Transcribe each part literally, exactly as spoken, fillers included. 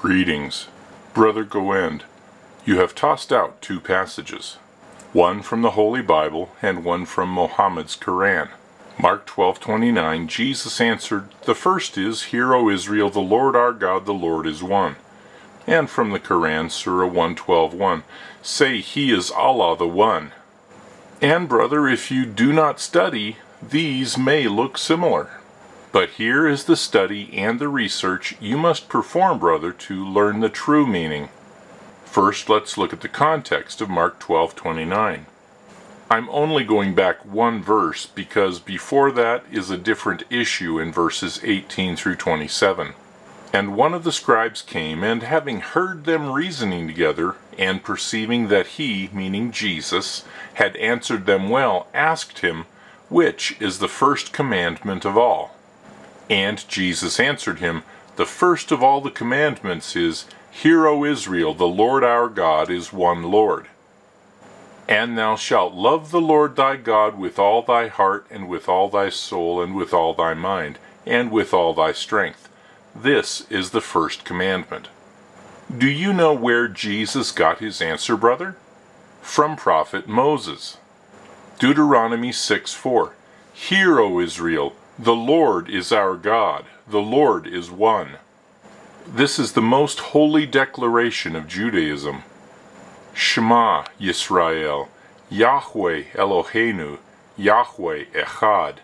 Greetings. Brother Goend, you have tossed out two passages, one from the Holy Bible and one from Mohammed's Quran. Mark twelve twenty-nine, Jesus answered, "The first is, Hear, O Israel, the Lord our God, the Lord is one." And from the Quran, Surah one twelve one, say, He is Allah the One. And brother, if you do not study, these may look similar. But here is the study and the research you must perform, brother, to learn the true meaning. First, let's look at the context of Mark twelve twenty-nine. I'm only going back one verse because before that is a different issue in verses eighteen through twenty-seven. And one of the scribes came, and having heard them reasoning together, and perceiving that he, meaning Jesus, had answered them well, asked him, Which is the first commandment of all? And Jesus answered him, The first of all the commandments is, Hear, O Israel, the Lord our God is one Lord. And thou shalt love the Lord thy God with all thy heart, and with all thy soul, and with all thy mind, and with all thy strength. This is the first commandment. Do you know where Jesus got his answer, brother? From prophet Moses. Deuteronomy six four. Hear, O Israel, the Lord is our God, the Lord is one. This is the most holy declaration of Judaism. Shema Yisrael, Yahweh Eloheinu, Yahweh Echad.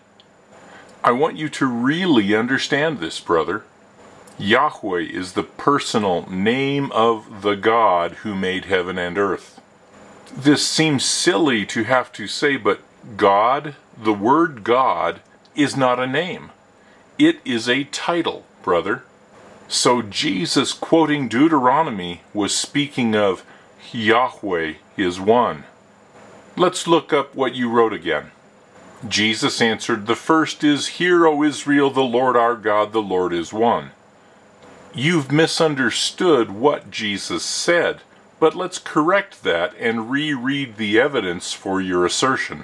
I want you to really understand this, brother. Yahweh is the personal name of the God who made heaven and earth. This seems silly to have to say, but God, the word God, is not a name. It is a title, brother. So Jesus, quoting Deuteronomy, was speaking of Yahweh is one. Let's look up what you wrote again. Jesus answered, The first is, Hear, O Israel, the Lord our God, the Lord is one. You've misunderstood what Jesus said, but let's correct that and reread the evidence for your assertion.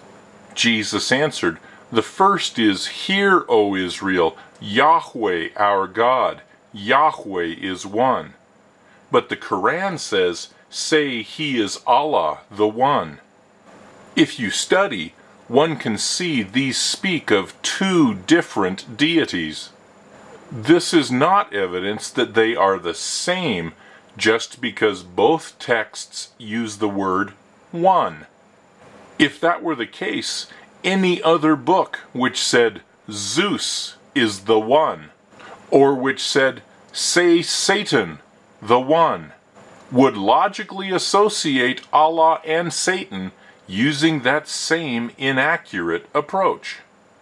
Jesus answered, The first is, Hear, O Israel, Yahweh our God, Yahweh is one. But the Quran says, Say He is Allah the One. If you study, one can see these speak of two different deities. This is not evidence that they are the same just because both texts use the word one. If that were the case, any other book which said Zeus is the one, or which said say Satan the one, would logically associate Allah and Satan using that same inaccurate approach.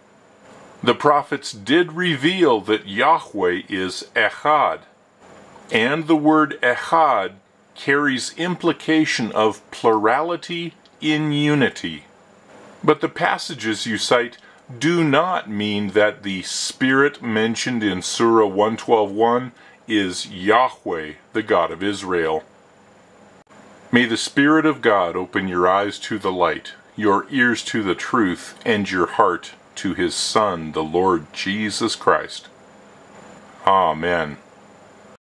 The prophets did reveal that Yahweh is Echad, and the word Echad carries implication of plurality in unity. But the passages you cite do not mean that the Spirit mentioned in Surah one twelve one is Yahweh, the God of Israel. May the Spirit of God open your eyes to the light, your ears to the truth, and your heart to His Son, the Lord Jesus Christ. Amen.